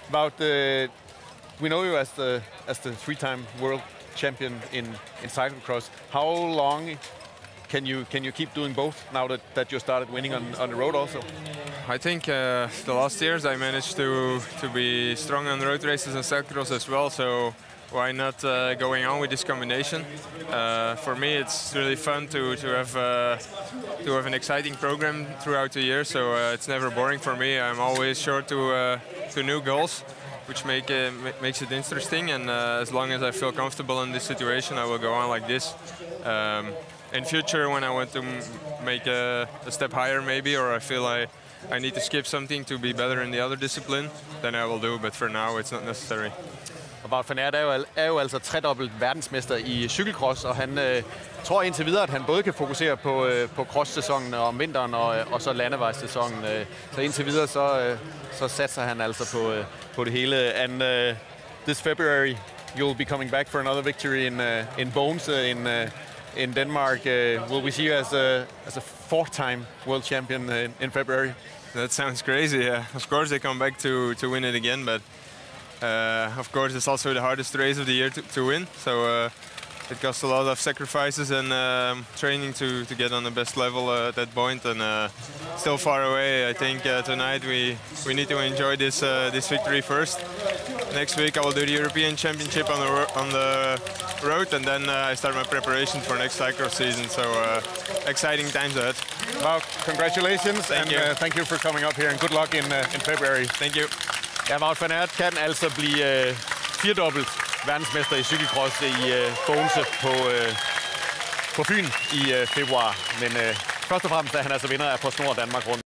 About we know you as the three-time world champion in cyclocross. How long can you keep doing both now that you started winning on the road also? I think the last years I managed to be strong on road races and cyclocross as well. So why not going on with this combination? For me, it's really fun to have an exciting program throughout the year. So it's never boring for me. I'm always sure to new goals, which makes it interesting. And as long as I feel comfortable in this situation, I will go on like this. In future, when I want to make a step higher maybe, or I feel I need to skip something to be better in the other discipline, then I will do, but for now it's not necessary. Wout van Aert er jo altså tredobbelt verdensmester i cykelcross, og han tror indtil videre, at han både kan fokusere på cross-sæsonen om vinteren og så landevejssæsonen. Så indtil videre så satser han altså på det hele. And this February you'll be coming back for another victory in Bones in Denmark. Will we see you as a fourth-time world champion in February? That sounds crazy. Yeah, of course they come back to win it again, but of course it's also the hardest race of the year to win. So it costs a lot of sacrifices and training to get on the best level at that point, and still far away. I think tonight we need to enjoy this victory first. Next week I will do the European Championship on the road, and then I start my preparation for next cyclocross season. So exciting times ahead. Well, congratulations. Thank you for coming up here, and good luck in February. Thank you. Ja, Wout van Aert kan altså blive firedobbelt verdensmester i cykelcross i Bogense på Fyn i februar. Men først og fremmest er han altså vinder af PostNord Danmark rundt.